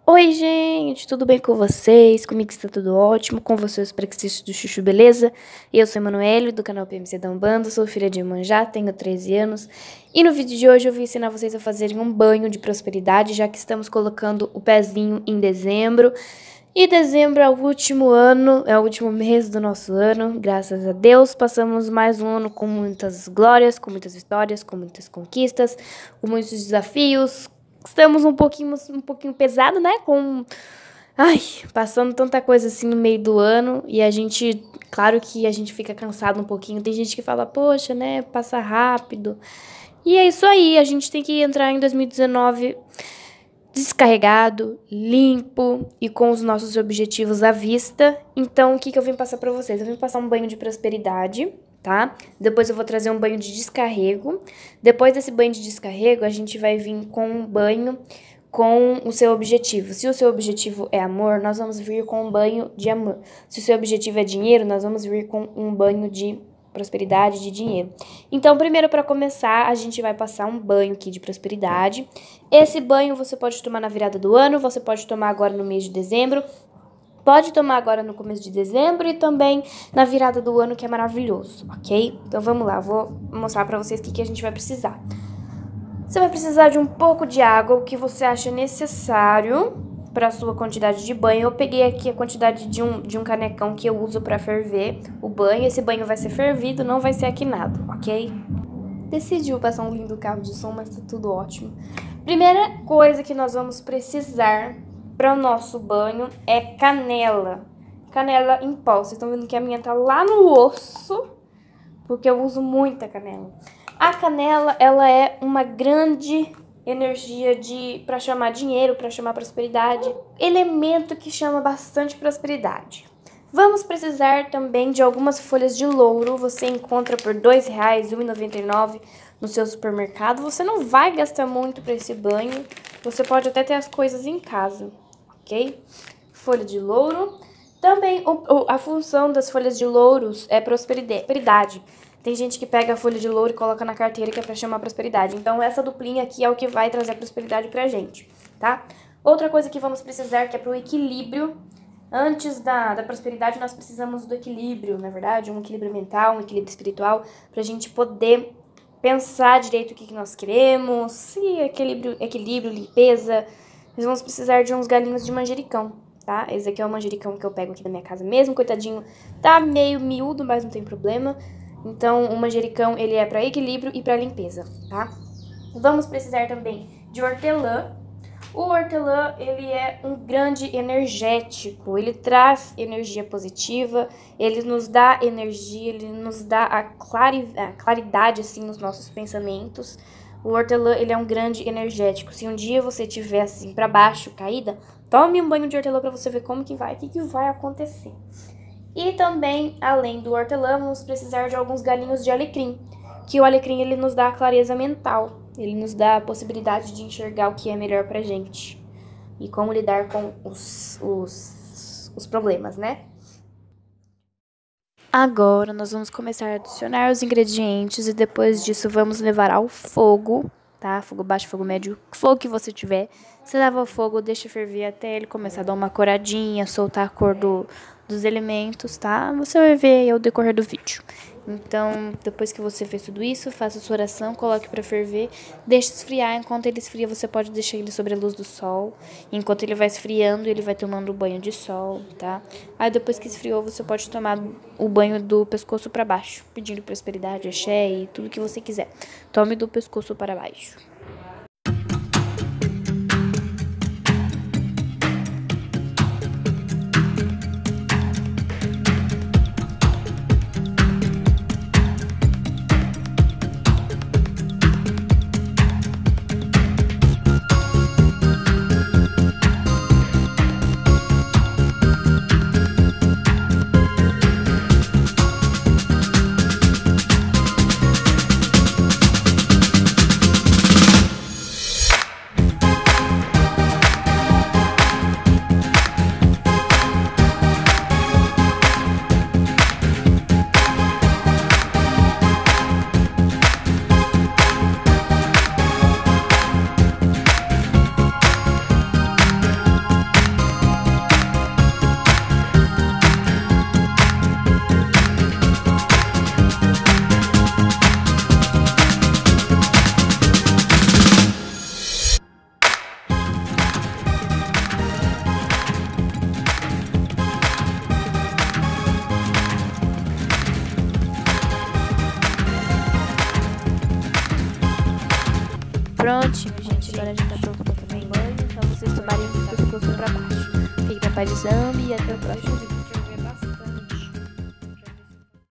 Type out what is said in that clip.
Oi, gente, tudo bem com vocês? Comigo está tudo ótimo, com vocês para que assistam do Chuchu, beleza? Eu sou Emanuele, do canal PMC da Umbanda, sou filha de Iemanjá, tenho 13 anos. E no vídeo de hoje eu vou ensinar vocês a fazerem um banho de prosperidade, já que estamos colocando o pezinho em dezembro. E dezembro é o último ano, é o último mês do nosso ano, graças a Deus. Passamos mais um ano com muitas glórias, com muitas vitórias, com muitas conquistas, com muitos desafios. Estamos um pouquinho pesado, né? Passando tanta coisa assim no meio do ano. E a gente, claro que a gente fica cansado um pouquinho. Tem gente que fala, poxa, né? Passa rápido. E é isso aí, a gente tem que entrar em 2019 descarregado, limpo e com os nossos objetivos à vista. Então, o que eu vim passar pra vocês? Eu vim passar um banho de prosperidade, tá? Depois eu vou trazer um banho de descarrego. Depois desse banho de descarrego, a gente vai vir com um banho com o seu objetivo. Se o seu objetivo é amor, nós vamos vir com um banho de amor. Se o seu objetivo é dinheiro, nós vamos vir com um banho de prosperidade, de dinheiro. Então, primeiro, para começar, a gente vai passar um banho aqui de prosperidade. Esse banho você pode tomar na virada do ano, você pode tomar agora no mês de dezembro, pode tomar agora no começo de dezembro e também na virada do ano, que é maravilhoso, ok? Então, vamos lá, vou mostrar para vocês o que a gente vai precisar. Você vai precisar de um pouco de água, o que você acha necessário para a sua quantidade de banho. Eu peguei aqui a quantidade de um canecão que eu uso para ferver o banho. Esse banho vai ser fervido, não vai ser aquinado, ok? Decidiu passar um lindo carro de som, mas tá tudo ótimo. Primeira coisa que nós vamos precisar para o nosso banho é canela. Canela em pó. Vocês estão vendo que a minha tá lá no osso, porque eu uso muita canela. A canela, ela é uma grande energia para chamar dinheiro, para chamar prosperidade. Elemento que chama bastante prosperidade. Vamos precisar também de algumas folhas de louro. Você encontra por R$2, R$1,99 no seu supermercado. Você não vai gastar muito para esse banho. Você pode até ter as coisas em casa, ok? Folha de louro. Também a função das folhas de louros é prosperidade. Tem gente que pega a folha de louro e coloca na carteira, que é pra chamar prosperidade. Então, essa duplinha aqui é o que vai trazer prosperidade pra gente, tá? Outra coisa que vamos precisar, que é pro equilíbrio. Antes da prosperidade, nós precisamos do equilíbrio, na verdade. Um equilíbrio mental, um equilíbrio espiritual, pra gente poder pensar direito o que nós queremos. Se equilíbrio, limpeza. Nós vamos precisar de uns galinhos de manjericão, tá? Esse aqui é o manjericão que eu pego aqui da minha casa mesmo. Coitadinho, tá meio miúdo, mas não tem problema. Então, o manjericão, ele é para equilíbrio e para limpeza, tá? Vamos precisar também de hortelã. O hortelã, ele é um grande energético, ele traz energia positiva, ele nos dá energia, ele nos dá a claridade, assim, nos nossos pensamentos. O hortelã, ele é um grande energético. Se um dia você estiver, assim, para baixo, caída, tome um banho de hortelã para você ver como que vai, o que vai acontecer. E também, além do hortelã, vamos precisar de alguns galinhos de alecrim, que o alecrim, ele nos dá a clareza mental, ele nos dá a possibilidade de enxergar o que é melhor pra gente e como lidar com os problemas, né? Agora, nós vamos começar a adicionar os ingredientes e depois disso vamos levar ao fogo, tá? Fogo baixo, fogo médio, fogo que você tiver. Você leva ao fogo, deixa ferver até ele começar a dar uma coradinha, soltar a cor dos elementos, tá? Você vai ver aí ao decorrer do vídeo. Então, depois que você fez tudo isso, faça sua oração, coloque para ferver, deixe esfriar. Enquanto ele esfria, você pode deixar ele sobre a luz do sol. Enquanto ele vai esfriando, ele vai tomando banho de sol, tá? Aí depois que esfriou, você pode tomar o banho do pescoço para baixo, pedindo prosperidade, axé e tudo que você quiser. Tome do pescoço para baixo. Prontinho, gente. Agora já tá pronto pra tomar banho. Então vocês tomarem o pescoço pra baixo. Fiquem na paz de Zambi e até o próximo vídeo.